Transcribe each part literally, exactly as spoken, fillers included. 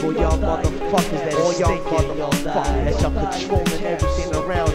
all y'all motherfuckers that all y'all motherfuckers that y'all controlling everything around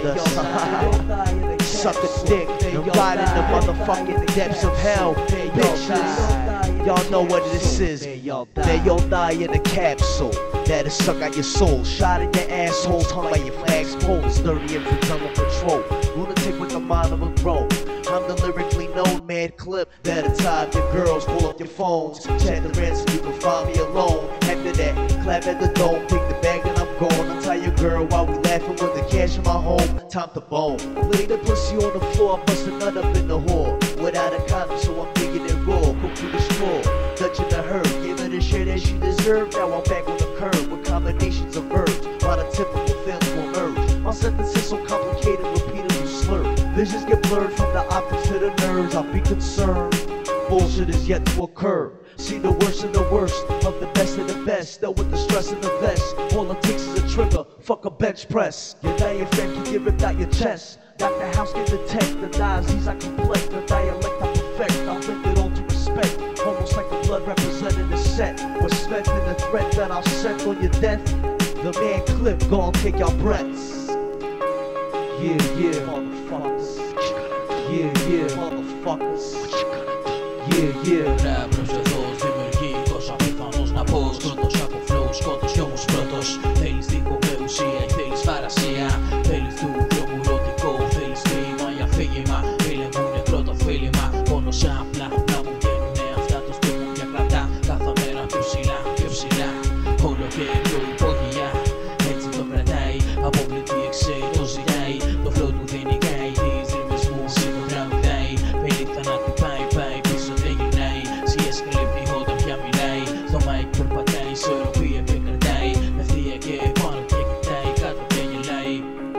us. Suck a dick and ride in the motherfucking depths of hell, bitches. Y'all know what this is. May y'all die in a capsule that'll suck out your soul. Shot in your asshole, hung by your flags poles. Dirty infants under control. Lunatic with the mind of a grown. I'm the lyrically known mad clip that'll tie up your girls, pull up your phones. Check the ransom, you can find me alone. After that, clap at the dome, take the bag and I'm gone. Untie your girl while we laughing with the cash in my home. Time to bone. Lay the pussy on the floor, bust a nut up in the whore. Without a condom, so I'm digging it raw. Cook through the straw, touching the herb. Give her the shit that she deserved. Now I'm back on the curb with combinations of verbs. While the typical films will emerge. My sentence is so complicated, repeatedly slurred. Visions get blurred from the optics to the nerves. I'll be concerned. Bullshit is yet to occur. See the worst and the worst of the best of the best. Still with the stress in the vest. All it takes is a trigger. Fuck a bench press. Your diaphragm can get ripped out your chest. Doctor House get the tech. The disease I complete. The dialect I perfect. I lift it all to respect. Almost like the blood representing the set. What's spent in the threat that I'll set on your death. The man clip gon' take your breaths. Yeah, yeah, motherfuckers. Yeah, yeah, motherfuckers. Yeah, yeah. Rap προσεδός, δημιουργικός, απίθανος να πω. Σκότος από flow, σκότος κι όμως πρώτος. Θέλεις τείχο με ουσία ή θέλεις φαρασία. Θέλεις του δρόμου ρωτικό, θέλεις ποίημα ή αφήγημα. Φίλε μου είναι πρώτο φίλημα, μόνο σαν απλά να μου βγαίνουνε αυτά το σπίτι μια κρατά. Κάθε μέρα πιο ψηλά, πιο ψηλά. Όλο και πιο υπόγεια, έτσι το κρατάει. Αποβλητή εξαίει, το ζητάει. Το flow του δεν νικάει, τις ρήμες μου συντραγουδάει. Πέλη θανάτου πάει, πάει, πίσω δεν γυρνάει. Σκιές κρύβει όταν πια μιλάει. Στο mic περπατάει, ισορροπία επικρατάει. Ευθεία και πάνω και κοιτάει, κάτω και γελάει.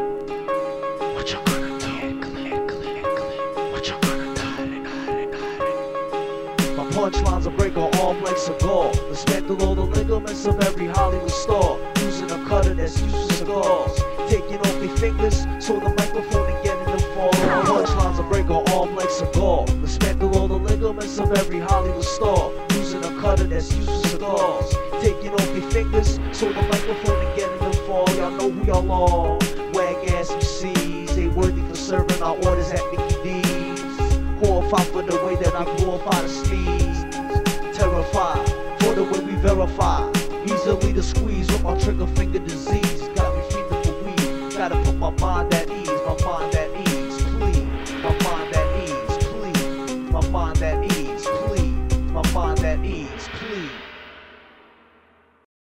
What you gonna do? What you gonna do? My punchlines will break on arm like cigar. Dismantle all the ligaments of every Hollywood star. Using a cutter that's used for cigars. Taking off their fingers so the microphone and getting them fall. My punchlines will break on arm like cigar. Dismantle all the ligaments of every Hollywood star. Using a cutter that's used for cigars. Taking off their fingers so the microphone and getting them fall. Y'all know who y'all are. Wag ass M Cs. They worthy for serving our orders at Mickey D's. Horrified for the way that I glorify the steeds. Terrified for the way we verify. Easily to squeeze with my trigger finger disease. Got me feeling for weed. Gotta put my mind